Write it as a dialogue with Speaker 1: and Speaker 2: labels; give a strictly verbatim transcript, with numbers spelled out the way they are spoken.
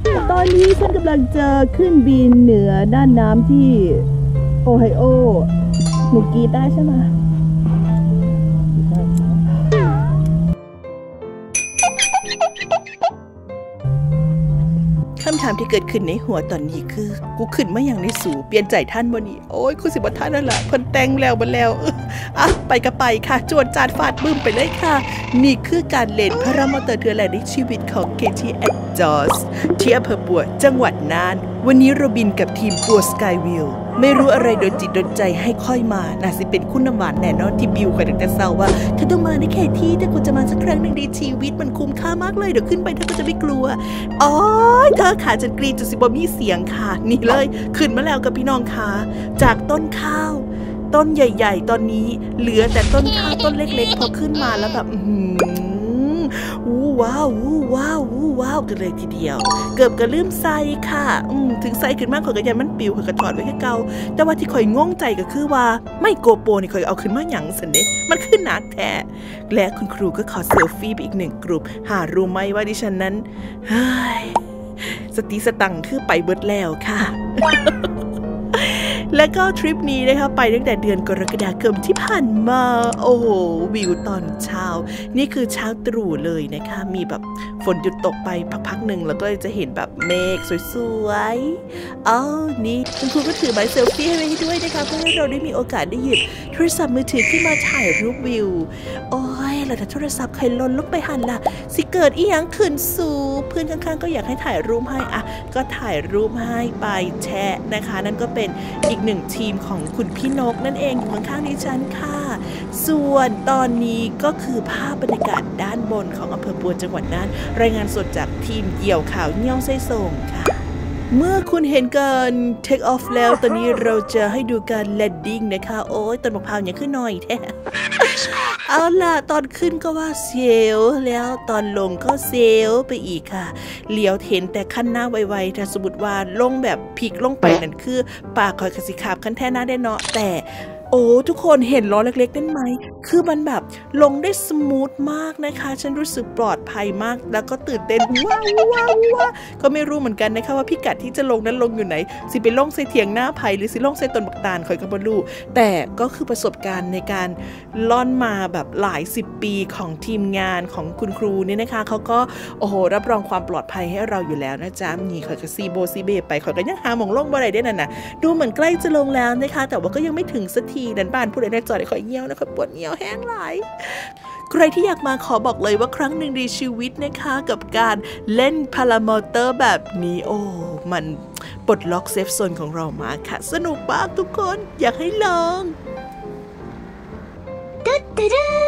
Speaker 1: ตอนนี้ฉันกำลังจะขึ้นบินเหนือด้านน้ำที่โอไฮโอหนูกรีดได้ใช่ไหมคำถามที่เกิดขึ้นในหัวตอนนี้คือกูขึ้นมาอย่างในสูเปลี่ยนใจท่านบ่นี่โอ้ยกูสิบ่ท่านนั่นแหละคนแต่งแล้วบ่แล้วอ่ะไปก็ไปค่ะจวนจานฟาดบึ้มไปเลยค่ะนี่คือการเล่นพารามอเตอร์เทือแรกในชีวิตของ เค ที แอด จอส ที่อำเภอปัวจังหวัดน่านวันนี้เราบินกับทีมปัวสกายวิวไม่รู้อะไรโดนจิตโดนใจให้ค่อยมาน่าสิเป็นคุณน้ำหวานแน่นอนที่บิวคอยตั้งแต่เศร้าว่าเธอต้องมาในแค่ที่ถ้ากูจะมาสักครั้งหนึ่งในชีวิตมันคุ้มค่ามากเลยเดี๋ยวขึ้นไปเธอก็จะไม่กลัวอ๋อเธอขาจนกรีดจนสิบมีเสียงค่ะนี่เลยขึ้นมาแล้วกับพี่น้องค่ะจากต้นข้าวต้นใหญ่ๆตอนนี้เหลือแต่ต้นข้าวต้นเล็กๆพอขึ้นมาแล้วแบบอือู้ว้าวอู้ว้าวอู้ว้าวกันเลยทีเดียวเกือบกระลืมไซค่ะอืมถึงไซขึ้นมากข่อยกระยันมันปิวข่อยกระถอดไว้แค่เก่าแต่ว่าที่ข่อยงงใจก็คือว่าไม่โกโปรนี่ข่อยเอาขึ้นมาหยังสันเดะมันขึ้นหนักแท้และคุณครูก็ขอเซลฟี่ไปอีกหนึ่งกลุ่มหารู้ไหมว่าดิฉันนั้นเฮ้ยสติสตังคือไปเบิดแล้วค่ะ และก็ทริปนี้นะคะไปตั้งแต่เดือนกรกฎาคมที่ผ่านมาโอ้โหวิวตอนเช้านี่คือเช้าตรู่เลยนะคะมีแบบฝนหยุดตกไปพักๆหนึ่งแล้วก็จะเห็นแบบเมฆสวยๆอ๋อนี่คุณครูก็ถือไม้เซลฟี่ให้ไว้ให้ด้วยนะคะเพื่อให้เราได้มีโอกาสได้หยิบโทรศัพท์มือถือขึ้นมาถ่ายรูปวิวโอ้ยแล้วถ้าโทรศัพท์ใครหล่นลงไปหันล่ะสิเกิดอีหยังขึ้นสู่เพื่อนข้างๆก็อยากให้ถ่ายรูปให้อ่ะก็ถ่ายรูปให้ไปแชะนะคะนั่นก็เป็นอีกหนึ่งทีมของคุณพี่นกนั่นเองอยู่ข้างๆดิฉันค่ะส่วนตอนนี้ก็คือภาพบรรยากาศด้านบนของอำเภอปัวจังหวัดน่านรายงานสดจากทีมเกี่ยวข่าวเงี้ยวไส้ส่งค่ะเมื่อคุณเห็นการ take off แล้วตอนนี้เราจะให้ดูการ landing นะคะโอ้ยต้นมะพร้าวยังขึ้นหน่อยแท้ เอาล่ะตอนขึ้นก็ว่าเซลแล้วตอนลงก็เซลไปอีกค่ะเลี้ยวเห็นแต่ขั้นหน้าไวๆถ้าสมมติว่าลงแบบพลิกลงไปนั่นคือปากคอยกระสิขาบขั้นแท่หน้าได้เนาะแต่โอ้ทุกคนเห็นล้อเล็กๆได้ไหมคือมันแบบลงได้สมูทมากนะคะฉันรู้สึกปลอดภัยมากแล้วก็ตื่นเต้นว้าวว้าวว้าวก็ไม่รู้เหมือนกันนะคะว่าพิกัดที่จะลงนั้นลงอยู่ไหนสิไปลงใส่เถียงหน้าไผ่หรือสิลงใส่ต้นบักตาลคอยกับบลูแต่ก็คือประสบการณ์ในการล่อนมาแบบหลายสิบปีของทีมงานของคุณครูเนี่ยนะคะเขาก็โอ้โหรับรองความปลอดภัยให้เราอยู่แล้วนะจ๊ะนี่คอยกับซีโบซีเบไปคอยกันยังหาหมองลงบ่ได้ได้นั่นน่ะดูเหมือนใกล้จะลงแล้วนะคะแต่ว่าก็ยังไม่ถึงสักทีดันบ้านผู้ใดได้จอดได้คอยเงี้ยวนะคอยปวดเงี้ยวแห้งหลายใครที่อยากมาขอบอกเลยว่าครั้งหนึ่งในชีวิตนะคะกับการเล่นพารามอเตอร์แบบนี้โอ้มันปลดล็อกเซฟโซนของเรามาค่ะสนุกมากทุกคนอยากให้ลองตึ๊ดตึ๊ด